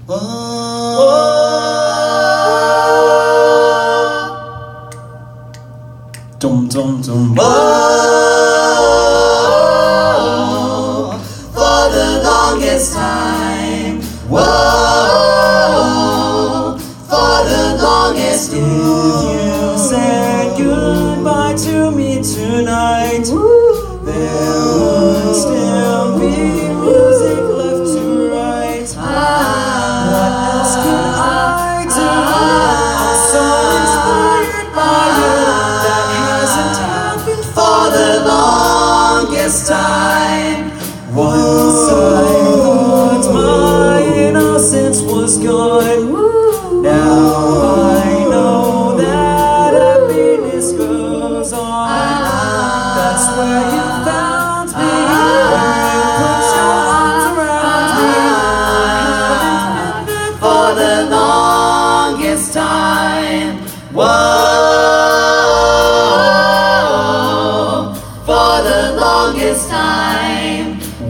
Dum dum dum. Whoa, for the longest time. Whoa, for the longest. If you said goodbye to me tonight, there would still be music left to write. What else could I do? I'm so inspired by you. That hasn't happened For the longest time. once I thought my innocence was gone. Now I know that happiness goes on. That's where you found me when you put your arms around me. I haven't been there For the longest time. Whoa, for the longest time.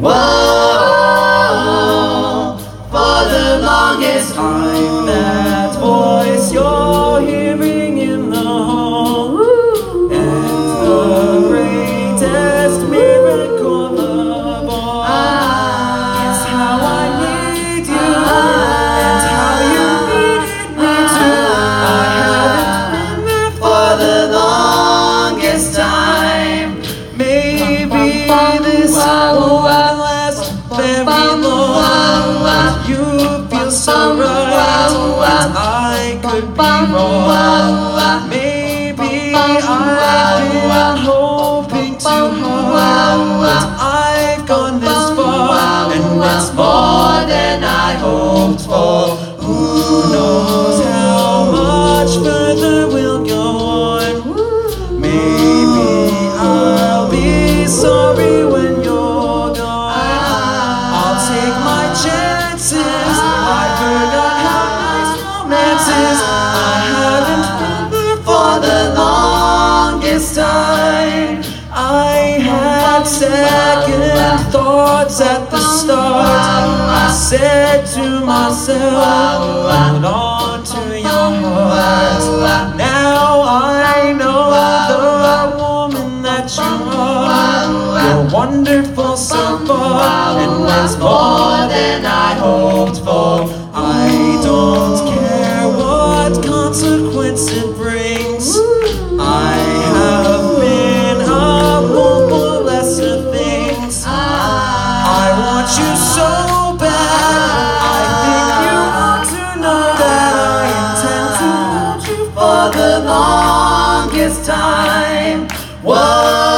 Whoa, for the longest time. that voice you're hearing in the hall, and the greatest miracle of all is how I need you and how you needed me too. I haven't been there For the longest time. maybe this won't last very long. You feel so right, and I could be wrong. Maybe I've been hoping too hard, but I've gone this far, and it's more than I hoped for. Who knows how much further we'll go on? Maybe I'll be sorry when you're gone. I'll take my chances. I forgot how nice romance is. I haven't been there For the longest time. I had second thoughts at the start. I said to myself, hold on to your heart. Now I know the woman that you are. You're wonderful so far, and there's more than I hoped for. I don't care what consequence it brings. I have been a fool for lesser things. I want you so bad. I think you ought to know that I intend to hold you For the longest time. Whoa.